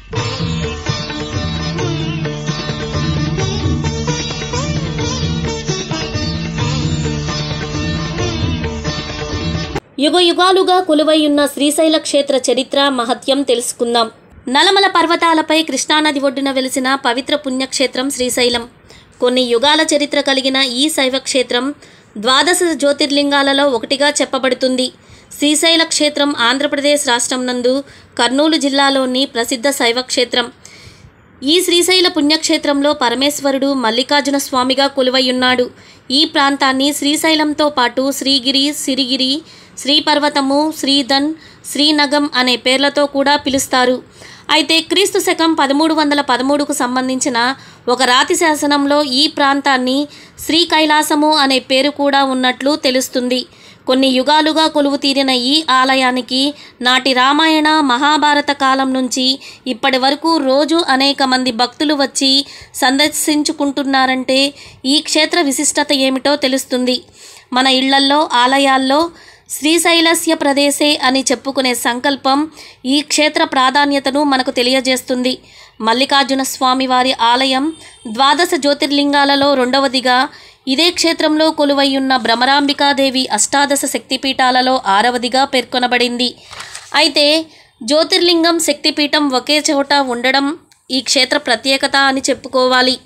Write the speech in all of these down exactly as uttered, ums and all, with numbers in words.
యుగ యుగాలుగా కొలువైయున్న శ్రీశైల క్షేత్ర చరిత్ర మహత్యం తెలుసుకుందాం. నలమల పర్వతాలపై కృష్ణానది ఒడ్డున వెలిసిన పవిత్ర పుణ్యక్షేత్రం శ్రీశైలం. కొన్ని యుగాల చరిత్ర కలిగిన ఈ శైవ క్షేత్రం ద్వాదశ జ్యోతిర్లింగాలలో ఒకటిగా చెప్పబడుతుంది. శ్రీశైల క్షేత్రం ఆంధ్రప్రదేశ్ రాష్ట్రం నందు కర్నూలు జిల్లాలోని ప్రసిద్ధ శైవ క్షేత్రం. ఈ శ్రీశైల పుణ్యక్షేత్రంలో పరమేశ్వరుడు మల్లికార్జున స్వామిగా కొలువైయున్నాడు. ఈ ప్రాంతాన్ని శ్రీశైలంతో పాటు శ్రీగిరి, సిరిగిరి, శ్రీపర్వతము, శ్రీధన్, శ్రీనగం అనే పేర్లతో కూడా పిలుస్తారు. అయితే క్రీస్తు శకం పదమూడు వందల పదమూడుకు సంబంధించిన ఒక రాతి శాసనంలో ఈ ప్రాంతాన్ని శ్రీ కైలాసము అనే పేరు కూడా ఉన్నట్లు తెలుస్తుంది. కొన్ని యుగాలుగా కొలువు తీరిన ఈ ఆలయానికి నాటి రామాయణ, మహాభారత కాలం నుంచి ఇప్పటి వరకు రోజు అనేక మంది భక్తులు వచ్చి సందర్శించుకుంటున్నారంటే ఈ క్షేత్ర విశిష్టత ఏమిటో తెలుస్తుంది. మన ఇళ్లల్లో, ఆలయాల్లో శ్రీశైలస్య ప్రదేశే అని చెప్పుకునే సంకల్పం ఈ క్షేత్ర ప్రాధాన్యతను మనకు తెలియజేస్తుంది. మల్లికార్జున స్వామి వారి ఆలయం ద్వాదశ జ్యోతిర్లింగాలలో రెండవదిగా, ఇదే క్షేత్రంలో కొలువైయున్న భ్రమరాంబికాదేవి అష్టాదశ శక్తిపీఠాలలో ఆరవదిగా పేర్కొనబడింది. అయితే జ్యోతిర్లింగం, శక్తిపీఠం ఒకే చోట ఉండడం ఈ క్షేత్ర ప్రత్యేకత అని చెప్పుకోవాలి.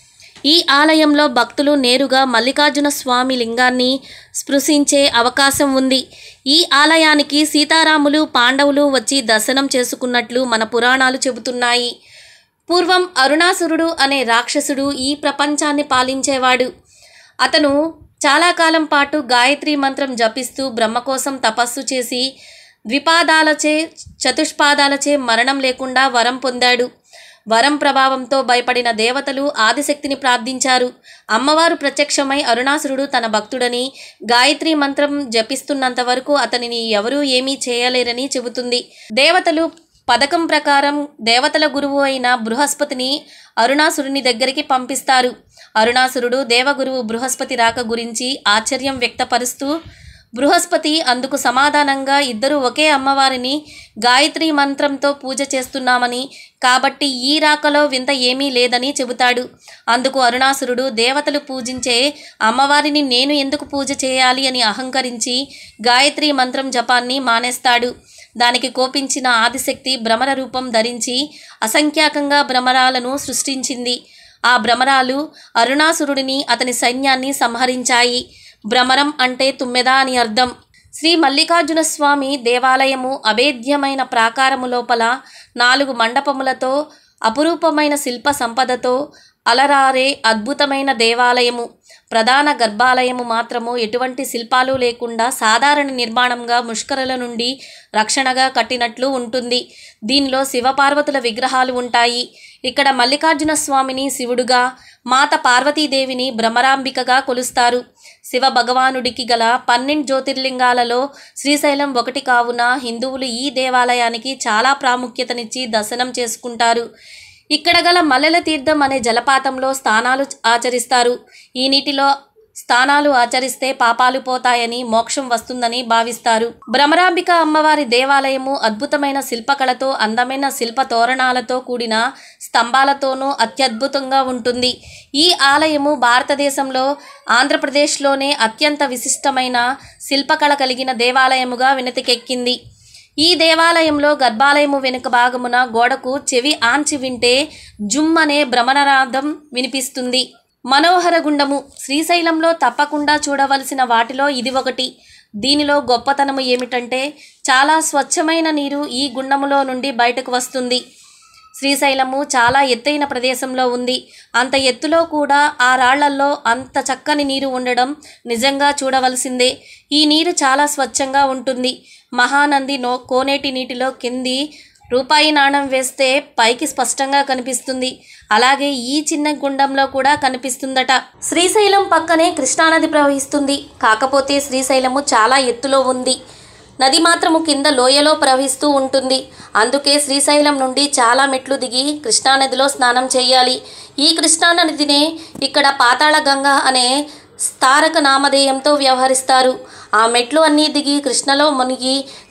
ఈ ఆలయంలో భక్తులు నేరుగా మల్లికార్జున స్వామి లింగాన్ని స్పృశించే అవకాశం ఉంది. ఈ ఆలయానికి సీతారాములు, పాండవులు వచ్చి దర్శనం చేసుకున్నట్లు మన పురాణాలు చెబుతున్నాయి. పూర్వం అరుణాసురుడు అనే రాక్షసుడు ఈ ప్రపంచాన్ని పాలించేవాడు. అతను చాలా కాలం పాటు గాయత్రి మంత్రం జపిస్తూ బ్రహ్మ కోసం తపస్సు చేసి ద్విపాదాలచే, చతుష్పాదాలచే మరణం లేకుండా వరం పొందాడు. వరం ప్రభావంతో భయపడిన దేవతలు ఆదిశక్తిని ప్రార్థించారు. అమ్మవారు ప్రత్యక్షమై అరుణాసురుడు తన భక్తుడని, గాయత్రి మంత్రం జపిస్తున్నంత వరకు అతనిని ఎవరూ ఏమీ చేయలేరని చెబుతుంది. దేవతలు పథకం ప్రకారం దేవతల గురువు అయిన బృహస్పతిని అరుణాసురుని దగ్గరికి పంపిస్తారు. అరుణాసురుడు దేవగురువు బృహస్పతి రాక గురించి ఆశ్చర్యం వ్యక్తపరుస్తూ, బృహస్పతి అందుకు సమాధానంగా ఇద్దరు ఒకే అమ్మవారిని గాయత్రి మంత్రంతో పూజ చేస్తున్నామని, కాబట్టి ఈ రాకలో వింత ఏమీ లేదని చెబుతాడు. అందుకు అరుణాసురుడు దేవతలు పూజించే అమ్మవారిని నేను ఎందుకు పూజ చేయాలి అని అహంకరించి గాయత్రి మంత్రం జపాన్ని మానేస్తాడు. దానికి కోపించిన ఆదిశక్తి భ్రమర రూపం ధరించి అసంఖ్యాకంగా భ్రమరాలను సృష్టించింది. ఆ భ్రమరాలు అరుణాసురుడిని, అతని సైన్యాన్ని సంహరించాయి. భ్రమరం అంటే తుమ్మెద అని అర్థం. శ్రీ మల్లికార్జున స్వామి దేవాలయము అభేద్యమైన ప్రాకారము లోపల నాలుగు మండపములతో, అపురూపమైన శిల్ప సంపదతో అలరారే అద్భుతమైన దేవాలయము. ప్రధాన గర్భాలయము మాత్రము ఎటువంటి శిల్పాలు లేకుండా సాధారణ నిర్మాణంగా ముష్కరుల నుండి రక్షణగా కట్టినట్లు ఉంటుంది. దీనిలో శివపార్వతుల విగ్రహాలు ఉంటాయి. ఇక్కడ మల్లికార్జున స్వామిని శివుడుగా, మాత పార్వతీదేవిని భ్రమరాంబికగా కొలుస్తారు. శివ భగవానుడికి గల పన్నెండు జ్యోతిర్లింగాలలో శ్రీశైలం ఒకటి కావున హిందువులు ఈ దేవాలయానికి చాలా ప్రాముఖ్యతనిచ్చి దర్శనం చేసుకుంటారు. ఇక్కడ గల మల్లెల తీర్థం అనే జలపాతంలో స్నానాలు ఆచరిస్తారు. ఈ నీటిలో స్నానాలు ఆచరిస్తే పాపాలు పోతాయని, మోక్షం వస్తుందని భావిస్తారు. భ్రమరాంబిక అమ్మవారి దేవాలయము అద్భుతమైన శిల్పకళతో, అందమైన శిల్ప తోరణాలతో కూడిన స్తంభాలతోనూ అత్యద్భుతంగా ఉంటుంది. ఈ ఆలయము భారతదేశంలో ఆంధ్రప్రదేశ్లోనే అత్యంత విశిష్టమైన శిల్పకళ కలిగిన దేవాలయముగా వినతికెక్కింది. ఈ దేవాలయంలో గర్భాలయము వెనుక భాగమున గోడకు చెవి ఆంచి వింటే జుమ్ అనే భ్రమణనాదం వినిపిస్తుంది. మనోహర గుండము శ్రీశైలంలో తప్పకుండా చూడవలసిన వాటిలో ఇది ఒకటి. దీనిలో గొప్పతనము ఏమిటంటే చాలా స్వచ్ఛమైన నీరు ఈ గుండములో నుండి బయటకు వస్తుంది. శ్రీశైలము చాలా ఎత్తైన ప్రదేశంలో ఉంది. అంత ఎత్తులో కూడా ఆ రాళ్లల్లో అంత చక్కని నీరు ఉండడం నిజంగా చూడవలసిందే. ఈ నీరు చాలా స్వచ్ఛంగా ఉంటుంది. మహానంది నో కోనేటి నీటిలో కింది రూపాయి నాణం వేస్తే పైకి స్పష్టంగా కనిపిస్తుంది. అలాగే ఈ చిన్న గుండంలో కూడా కనిపిస్తుందట. శ్రీశైలం పక్కనే కృష్ణానది ప్రవహిస్తుంది. కాకపోతే శ్రీశైలము చాలా ఎత్తులో ఉంది. నది మాత్రము కింద లోయలో ప్రవహిస్తూ ఉంటుంది. అందుకే శ్రీశైలం నుండి చాలా మెట్లు దిగి కృష్ణానదిలో స్నానం చేయాలి. ఈ కృష్ణానదినే ఇక్కడ పాతాళ గంగ అనే స్థారక నామధేయంతో వ్యవహరిస్తారు. ఆ మెట్లు అన్నీ దిగి కృష్ణలో మునిగి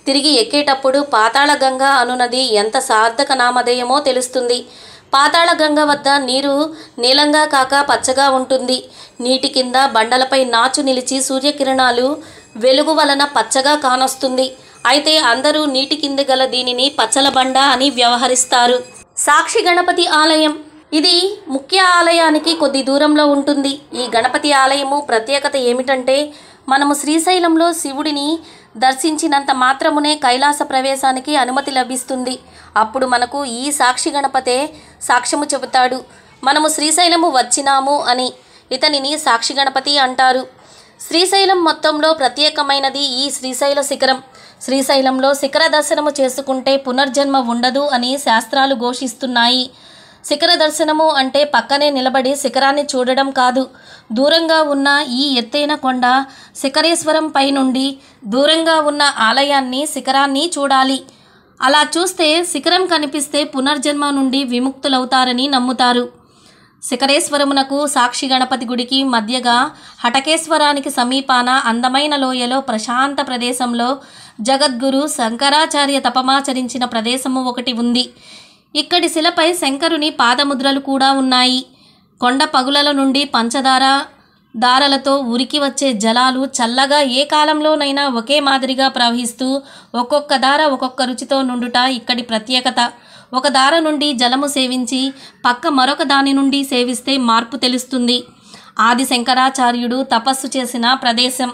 తిరిగి ఎక్కేటప్పుడు పాతాళగంగ అనునది ఎంత సార్థక నామధేయమో తెలుస్తుంది. పాతాళగంగ వద్ద నీరు నీలంగా కాక పచ్చగా ఉంటుంది. నీటి కింద బండలపై నాచు నిలిచి సూర్యకిరణాలు వెలుగు వలన పచ్చగా కానొస్తుంది. అయితే అందరూ నీటి కింద గల దీనిని పచ్చల బండ అని వ్యవహరిస్తారు. సాక్షి గణపతి ఆలయం ఇది ముఖ్య ఆలయానికి కొద్ది దూరంలో ఉంటుంది. ఈ గణపతి ఆలయము ప్రత్యేకత ఏమిటంటే మనము శ్రీశైలంలో శివుడిని దర్శించినంత మాత్రమునే కైలాస ప్రవేశానికి అనుమతి లభిస్తుంది. అప్పుడు మనకు ఈ సాక్షి గణపతే సాక్ష్యము చెబుతాడు, మనము శ్రీశైలము వచ్చినాము అని. ఇతనిని సాక్షి గణపతి అంటారు. శ్రీశైలం మొత్తంలో ప్రత్యేకమైనది ఈ శ్రీశైల శిఖరం. శ్రీశైలంలో శిఖర దర్శనము చేసుకుంటే పునర్జన్మ ఉండదు అని శాస్త్రాలు ఘోషిస్తున్నాయి. శిఖర దర్శనము అంటే పక్కనే నిలబడి శిఖరాన్ని చూడడం కాదు. దూరంగా ఉన్న ఈ ఎత్తైన కొండ శిఖరేశ్వరం పై నుండి దూరంగా ఉన్న ఆలయాన్ని శిఖరాన్ని చూడాలి. అలా చూస్తే శిఖరం కనిపిస్తే పునర్జన్మ నుండి విముక్తులవుతారని నమ్ముతారు. శిఖరేశ్వరమునకు సాక్షి గణపతి గుడికి మధ్యగా హటకేశ్వరానికి సమీపాన అందమైన లోయలో ప్రశాంత ప్రదేశంలో జగద్గురు శంకరాచార్య తపమాచరించిన ప్రదేశము ఒకటి ఉంది. ఇక్కడి శిలపై శంకరుని పాదముద్రలు కూడా ఉన్నాయి. కొండ పగులల నుండి పంచదార దారలతో ఉరికి వచ్చే జలాలు చల్లగా ఏ కాలంలోనైనా ఒకే మాదిరిగా ప్రవహిస్తూ ఒక్కొక్క దార ఒక్కొక్క రుచితో నుండుట ఇక్కడి ప్రత్యేకత. ఒక దార నుండి జలము సేవించి పక్క మరొక దాని నుండి సేవిస్తే మార్పు తెలుస్తుంది. ఆది శంకరాచార్యుడు తపస్సు చేసిన ప్రదేశం.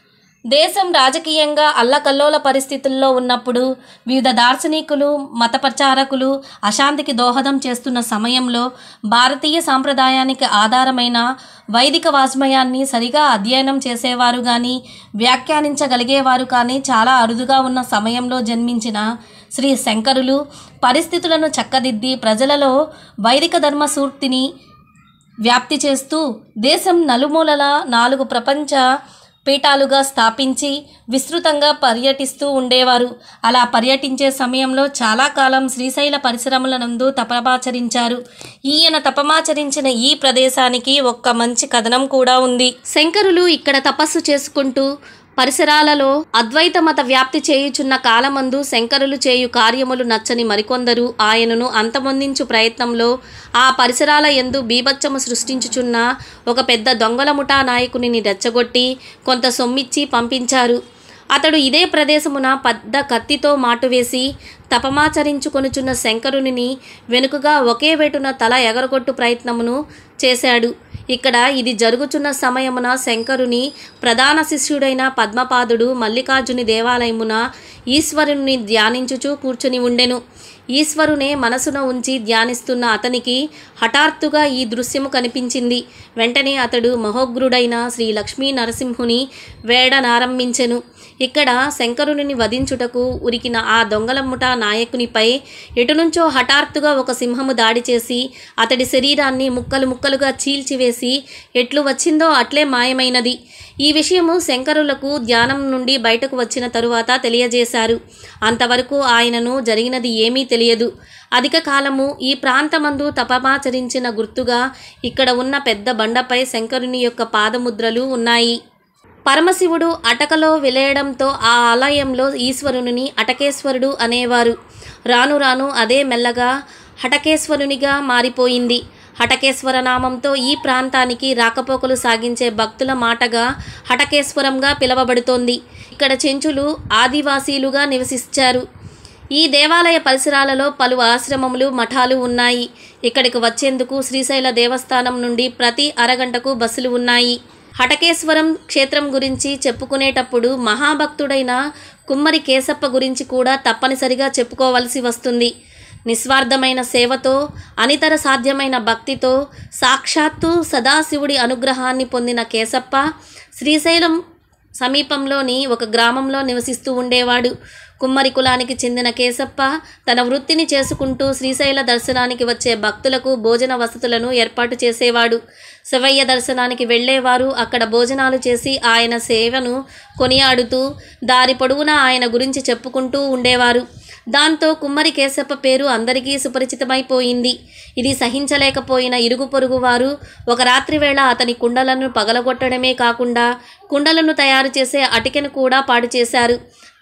దేశం రాజకీయంగా అల్లకల్లోల పరిస్థితుల్లో ఉన్నప్పుడు వివిధ దార్శనికులు మత ప్రచారకులు అశాంతికి దోహదం చేస్తున్న సమయంలో భారతీయ సాంప్రదాయానికి ఆధారమైన వైదిక వాజ్మయాన్ని సరిగా అధ్యయనం చేసేవారు కానీ వ్యాఖ్యానించగలిగేవారు కానీ చాలా అరుదుగా ఉన్న సమయంలో జన్మించిన శ్రీ శంకరులు పరిస్థితులను చక్కదిద్ది ప్రజలలో వైదిక ధర్మసూర్తిని వ్యాప్తి చేస్తూ దేశం నలుమూలల నాలుగు ప్రపంచ పీఠాలుగా స్థాపించి విస్తృతంగా పర్యటిస్తూ ఉండేవారు. అలా పర్యటించే సమయంలో చాలా కాలం శ్రీశైల పరిసరముల నందు తపమాచరించారు. ఈయన తపమాచరించిన ఈ ప్రదేశానికి ఒక్క మంచి కథనం కూడా ఉంది. శంకరులు ఇక్కడ తపస్సు చేసుకుంటూ పరిసరాలలో అద్వైత మత వ్యాప్తి చేయుచున్న కాలమందు శంకరులు చేయు కార్యములు నచ్చని మరికొందరు ఆయనను అంతమొందించు ప్రయత్నంలో ఆ పరిసరాల యందు బీభత్సము సృష్టించుచున్న ఒక పెద్ద దొంగల ముఠా నాయకునిని రెచ్చగొట్టి కొంత సొమ్మిచ్చి పంపించారు. అతడు ఇదే ప్రదేశమున పెద్ద కత్తితో మాటువేసి తపమాచరించుకొనుచున్న శంకరునిని వెనుకగా ఒకే వేటున తల ఎగరగొట్టు ప్రయత్నమును చేశాడు. ఇక్కడ ఇది జరుగుచున్న సమయమున శంకరుని ప్రధాన శిష్యుడైన పద్మపాదుడు మల్లికార్జుని దేవాలయమున ఈశ్వరుని ధ్యానించుచూ కూర్చుని ఉండెను. ఈశ్వరునే మనసున ఉంచి ధ్యానిస్తున్న అతనికి హఠాత్తుగా ఈ దృశ్యము కనిపించింది. వెంటనే అతడు మహోగ్రుడైన శ్రీ లక్ష్మీ నరసింహుని వేడనారంభించెను. ఇక్కడ శంకరుని వధించుటకు ఉరికిన ఆ దొంగల ముఠా నాయకునిపై ఎటునుంచో హఠాత్తుగా ఒక సింహము దాడి చేసి అతడి శరీరాన్ని ముక్కలు ముక్కలుగా చీల్చివేసి ఎట్లు వచ్చిందో అట్లే మాయమైనది. ఈ విషయము శంకరులకు ధ్యానం నుండి బయటకు వచ్చిన తరువాత తెలియజేశారు. అంతవరకు ఆయనను జరిగినది ఏమీ తెలియదు. అధిక కాలము ఈ ప్రాంతమందు తపమాచరించిన గుర్తుగా ఇక్కడ ఉన్న పెద్ద బండపై శంకరుని యొక్క పాదముద్రలు ఉన్నాయి. పరమశివుడు అటకలో విలేయడంతో ఆ ఆలయంలో ఈశ్వరుని అటకేశ్వరుడు అనేవారు. రాను రాను అదే మెల్లగా హటకేశ్వరునిగా మారిపోయింది. హటకేశ్వర నామంతో ఈ ప్రాంతానికి రాకపోకలు సాగించే భక్తుల మాటగా హటకేశ్వరంగా పిలువబడుతోంది. ఇక్కడ చెంచులు ఆదివాసీలుగా నివసించారు. ఈ దేవాలయ పరిసరాలలో పలు ఆశ్రమములు మఠాలు ఉన్నాయి. ఇక్కడికి వచ్చేందుకు శ్రీశైల దేవస్థానం నుండి ప్రతి అరగంటకు బస్సులు ఉన్నాయి. హటకేశ్వరం క్షేత్రం గురించి చెప్పుకునేటప్పుడు మహాభక్తుడైన కుమ్మరి కేశప్ప గురించి కూడా తప్పనిసరిగా చెప్పుకోవలసి వస్తుంది. నిస్వార్థమైన సేవతో అనితర సాధ్యమైన భక్తితో సాక్షాత్తు సదాశివుడి అనుగ్రహాన్ని పొందిన కేశప్ప శ్రీశైలం సమీపంలోని ఒక గ్రామంలో నివసిస్తూ ఉండేవాడు. కుమ్మరి కులానికి చెందిన కేశప్ప తన వృత్తిని చేసుకుంటూ శ్రీశైల దర్శనానికి వచ్చే భక్తులకు భోజన వసతులను ఏర్పాటు చేసేవాడు. శివయ్య దర్శనానికి వెళ్ళేవారు అక్కడ భోజనాలు చేసి ఆయన సేవను కొనియాడుతూ దారి పొడవునా ఆయన గురించి చెప్పుకుంటూ ఉండేవారు. దాంతో కుమ్మరి కేశప్ప పేరు అందరికీ సుపరిచితమైపోయింది. ఇది సహించలేకపోయిన ఇరుగు పొరుగు వారు ఒక రాత్రి వేళ అతని కుండలను పగలగొట్టడమే కాకుండా కుండలను తయారు చేసే అటికెను కూడా పాడు చేశారు.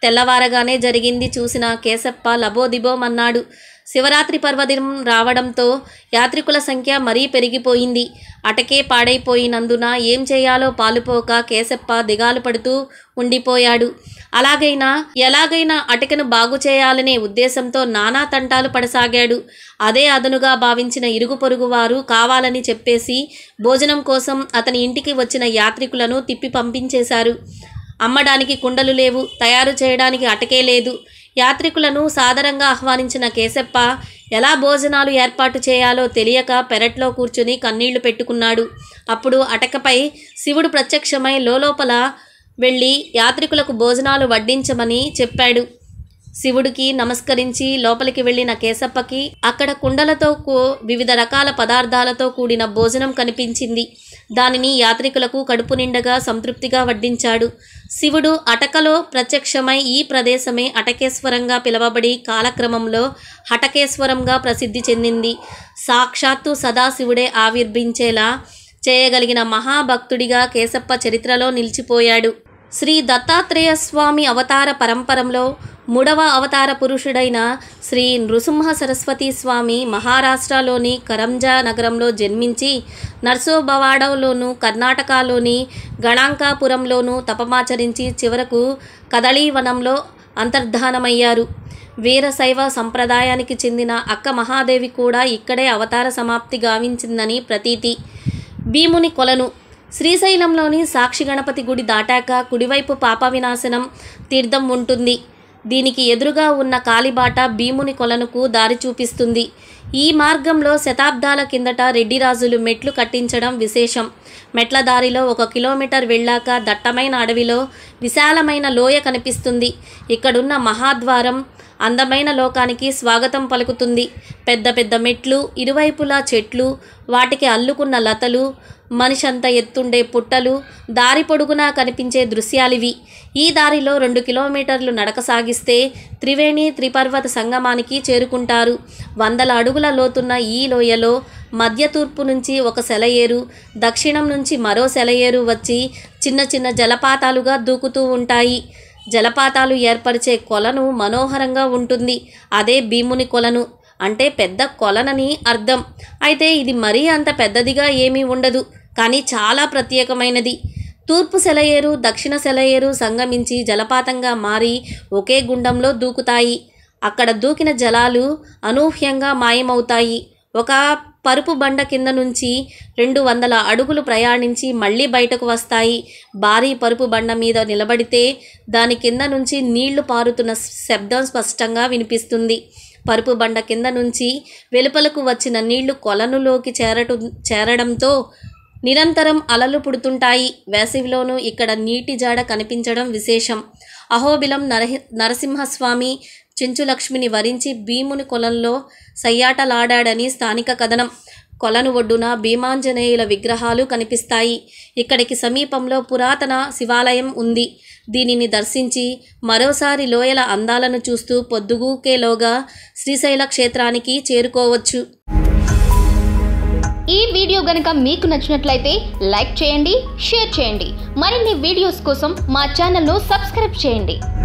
తెల్లవారగానే జరిగింది చూసిన కేశప్ప లబోదిబోమన్నాడు. శివరాత్రి పర్వదినం రావడంతో యాత్రికుల సంఖ్య మరీ పెరిగిపోయింది. అటకే పాడైపోయినందున ఏం చేయాలో పాలుపోక కేశప్ప దిగాలు పడుతూ ఉండిపోయాడు. అలాగైనా ఎలాగైనా అటకను బాగు చేయాలనే ఉద్దేశంతో నానా తంటాలు పడసాగాడు. అదే అదనుగా భావించిన ఇరుగు పొరుగు వారు కావాలని చెప్పేసి భోజనం కోసం అతని ఇంటికి వచ్చిన యాత్రికులను తిప్పి పంపించేశారు. అమ్మడానికి కుండలు లేవు, తయారు చేయడానికి అటకే లేదు. యాత్రికులను సాదరంగా ఆహ్వానించిన కేశప్ప ఎలా భోజనాలు ఏర్పాటు చేయాలో తెలియక పెరట్లో కూర్చుని కన్నీళ్లు పెట్టుకున్నాడు. అప్పుడు అటకపై శివుడు ప్రత్యక్షమై లోలోపల వెళ్ళి యాత్రికులకు భోజనాలు వడ్డించమని చెప్పాడు. శివుడికి నమస్కరించి లోపలికి వెళ్ళిన కేశప్పకి అక్కడ కుండలతో వివిధ రకాల పదార్థాలతో కూడిన భోజనం కనిపించింది. దానిని యాత్రికులకు కడుపు నిండగా సంతృప్తిగా వడ్డించాడు. శివుడు అటకలో ప్రత్యక్షమై ఈ ప్రదేశమే అటకేశ్వరంగా పిలువబడి కాలక్రమంలో హటకేశ్వరంగా ప్రసిద్ధి చెందింది. సాక్షాత్తు సదాశివుడే ఆవిర్భించేలా చేయగలిగిన మహాభక్తుడిగా కేశప్ప చరిత్రలో నిలిచిపోయాడు. శ్రీ దత్తాత్రేయ స్వామి అవతార పరంపరలో మూడవ అవతార పురుషుడైన శ్రీ నృసింహ సరస్వతి స్వామి మహారాష్ట్రలోని కరంజా నగరంలో జన్మించి నర్సోబవాడలోను కర్ణాటకలోని గణాంకాపురంలోనూ తపమాచరించి చివరకు కదళీవనంలో అంతర్ధానమయ్యారు. వీరశైవ సంప్రదాయానికి చెందిన అక్క మహాదేవి కూడా ఇక్కడే అవతార సమాప్తి గావించిందని ప్రతీతి. భీముని కొలను శ్రీశైలంలోని సాక్షి గణపతి గుడి దాటాక కుడివైపు పాప వినాశనం తీర్థం ఉంటుంది. దీనికి ఎదురుగా ఉన్న కాలిబాట భీముని కొలనుకు దారి చూపిస్తుంది. ఈ మార్గంలో శతాబ్దాల కిందట రెడ్డిరాజులు మెట్లు కట్టించడం విశేషం. మెట్ల దారిలో ఒక కిలోమీటర్ వెళ్ళాక దట్టమైన అడవిలో విశాలమైన లోయ కనిపిస్తుంది. ఇక్కడున్న మహాద్వారం అందమైన లోకానికి స్వాగతం పలుకుతుంది. పెద్ద పెద్ద మెట్లు, ఇరువైపులా చెట్లు, వాటికి అల్లుకున్న లతలు, మనిషంత ఎత్తుండే పుట్టలు, దారి పొడుగునా కనిపించే దృశ్యాలివి. ఈ దారిలో రెండు కిలోమీటర్లు నడక సాగిస్తే త్రివేణి త్రిపర్వత సంగమానికి చేరుకుంటారు. వందల అడుగుల లోతున్న ఈ లోయలో మధ్య తూర్పు నుంచి ఒక సెలయేరు, దక్షిణం నుంచి మరో సెలయేరు వచ్చి చిన్న చిన్న జలపాతాలుగా దూకుతూ ఉంటాయి. జలపాతాలు ఏర్పరిచే కొలను మనోహరంగా ఉంటుంది. అదే భీముని కొలను అంటే పెద్ద కొలనని అర్థం. అయితే ఇది మరీ అంత పెద్దదిగా ఏమీ ఉండదు, కానీ చాలా ప్రత్యేకమైనది. తూర్పు సెలయేరు దక్షిణ సెలయేరు సంగమించి జలపాతంగా మారి ఒకే గుండంలో దూకుతాయి. అక్కడ దూకిన జలాలు అనూహ్యంగా మాయమవుతాయి. ఒక పరుపు బండ కింద నుంచి రెండు వందల అడుగులు ప్రయాణించి మళ్ళీ బయటకు వస్తాయి. భారీ పరుపు బండ మీద నిలబడితే దాని కింద నుంచి నీళ్లు పారుతున్న శబ్దం స్పష్టంగా వినిపిస్తుంది. పరుపు బండ కింద నుంచి వెలుపలకు వచ్చిన నీళ్లు కొలనులోకి చేరటు చేరడంతో నిరంతరం అలలు పుడుతుంటాయి. వేసవిలోనూ ఇక్కడ నీటి జాడ కనిపించడం విశేషం. అహోబిలం నరహి నరసింహస్వామి చెంచులక్ష్మిని వరించి భీముని కొలంలో సయ్యాటలాడాడని స్థానిక కథనం. కొలను ఒడ్డున భీమాంజనేయుల విగ్రహాలు కనిపిస్తాయి. ఇక్కడికి సమీపంలో పురాతన శివాలయం ఉంది. దీనిని దర్శించి మరోసారి లోయల అందాలను చూస్తూ పొద్దుగూకేలోగా శ్రీశైల క్షేత్రానికి చేరుకోవచ్చు. ఈ వీడియో గనుక మీకు నచ్చినట్లయితే లైక్ చేయండి, షేర్ చేయండి. మరిన్ని వీడియోస్ కోసం మా ఛానల్ను సబ్స్క్రైబ్ చేయండి.